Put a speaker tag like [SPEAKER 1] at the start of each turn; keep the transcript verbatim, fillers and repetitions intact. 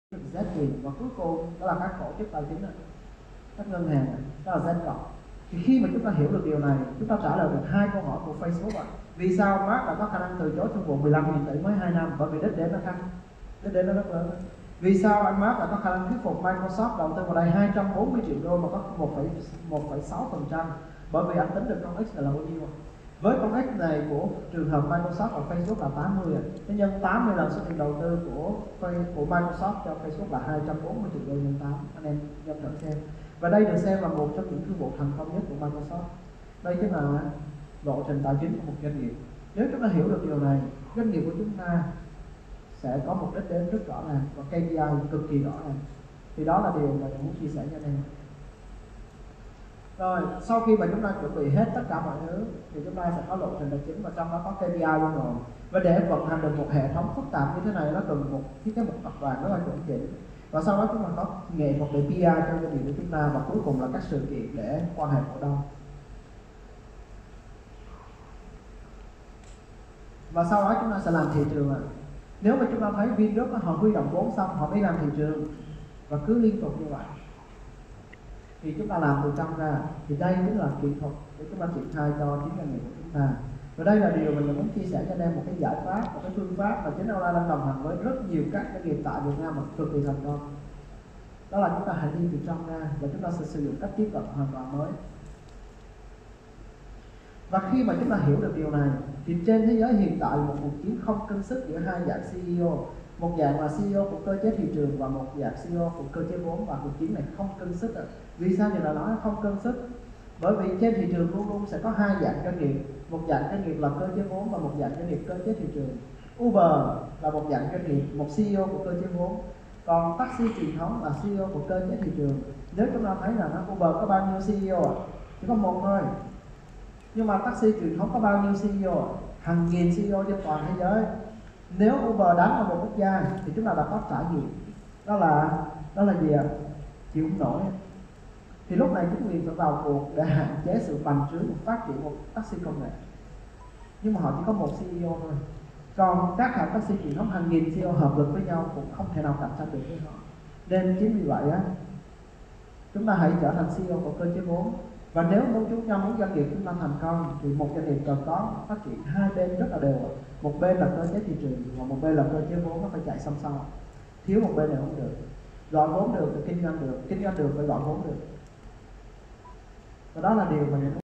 [SPEAKER 1] giá trị, và cuối cùng đó là các tổ chức tài chính này, các ngân hàng này, đó là danh cộng. Thì khi mà chúng ta hiểu được điều này, chúng ta trả lời được hai câu hỏi của Facebook ạ. Vì sao Mark đã có khả năng từ chối thương vụ mười lăm nghìn tỷ mới hai năm? Bởi vì đích đến nó khác, đích đến nó rất lớn. Vì sao anh Mark đã có khả năng thuyết phục Microsoft đầu tư vào đây hai trăm bốn mươi triệu đô mà có một phẩy sáu phần trăm? Bởi vì anh tính được con X là bao nhiêu. Với con X này của trường hợp Microsoft và Facebook là tám mươi, thế nhân tám mươi lần số tiền đầu tư của của Microsoft cho Facebook là hai trăm bốn mươi triệu đô nhân tám, anh em nhân thử xem. Và đây được xem là một trong những thương vụ thành công nhất của Microsoft. Đây chính là lộ trình tài chính của một doanh nghiệp. Nếu chúng ta hiểu được điều này, doanh nghiệp của chúng ta sẽ có một đích đến rất rõ ràng và ca pê i cực kỳ rõ ràng. Thì đó là điều mà mình muốn chia sẻ cho anh em. Rồi, sau khi mà chúng ta chuẩn bị hết tất cả mọi thứ thì chúng ta sẽ có lộ trình tài chính và trong đó có ca pê i luôn rồi. Và để vận hành được một hệ thống phức tạp như thế này, nó cần một thiết kế một tập đoàn rất là chuẩn chỉnh. Và sau đó chúng ta có nghệ thuật để pê e cho doanh nghiệp của chúng ta, và cuối cùng là các sự kiện để quan hệ cổ đông. Và sau đó chúng ta sẽ làm thị trường ạ. Nếu mà chúng ta thấy Vingroup họ huy động vốn xong họ mới làm thị trường và cứ liên tục như vậy thì chúng ta làm từ trong ra, thì đây chính là kỹ thuật để chúng ta triển khai cho chính doanh nghiệp của chúng ta. Và đây là điều mình muốn chia sẻ cho anh em, một cái giải pháp, một cái phương pháp mà chính Online đang đồng hành với rất nhiều các doanh nghiệp tại Việt Nam mà cực kỳ thành công. Đó là chúng ta hãy đi từ trong ra và chúng ta sẽ sử dụng cách tiếp cận hoàn toàn mới. Và khi mà chúng ta hiểu được điều này thì trên thế giới hiện tại một cuộc chiến không cân sức giữa hai dạng xê e ô, một dạng là xê e ô của cơ chế thị trường và một dạng xê e ô của cơ chế vốn, và cuộc chiến này không cân sức. Vì sao người ta nói không cân sức? Bởi vì trên thị trường luôn luôn sẽ có hai dạng doanh nghiệp, một dạng doanh nghiệp là cơ chế vốn và một dạng doanh nghiệp cơ chế thị trường. Uber là một dạng doanh nghiệp, một xê e ô của cơ chế vốn, còn taxi truyền thống là xê e ô của cơ chế thị trường. Nếu chúng ta thấy là nó Uber có bao nhiêu xê e ô ạ? Chỉ có một thôi. Nhưng mà taxi truyền thống có bao nhiêu xê e ô? Hàng nghìn xê e ô trên toàn thế giới. Nếu Uber đánh vào một quốc gia thì chúng ta đã có trải nghiệm. Đó là đó là gì ạ? Chịu không nổi. Thì lúc này chính quyền phải vào cuộc để hạn chế sự bành trướng và phát triển một taxi công nghệ. Nhưng mà họ chỉ có một xê e ô thôi. Còn các hãng taxi truyền thống hàng nghìn xê e ô hợp lực với nhau cũng không thể nào cạnh tranh được với họ. Nên chính vì vậy á, chúng ta hãy trở thành xê e ô của cơ chế vốn. Và nếu muốn chúng ta muốn doanh nghiệp chúng ta thành công thì một doanh nghiệp cần có phát triển hai bên rất là đều. Một bên là cơ chế thị trường và một bên là cơ chế vốn, nó phải chạy song song. Thiếu một bên này không được. Gọi vốn được thì kinh doanh được, kinh doanh được phải gọi vốn được. Và đó là điều mà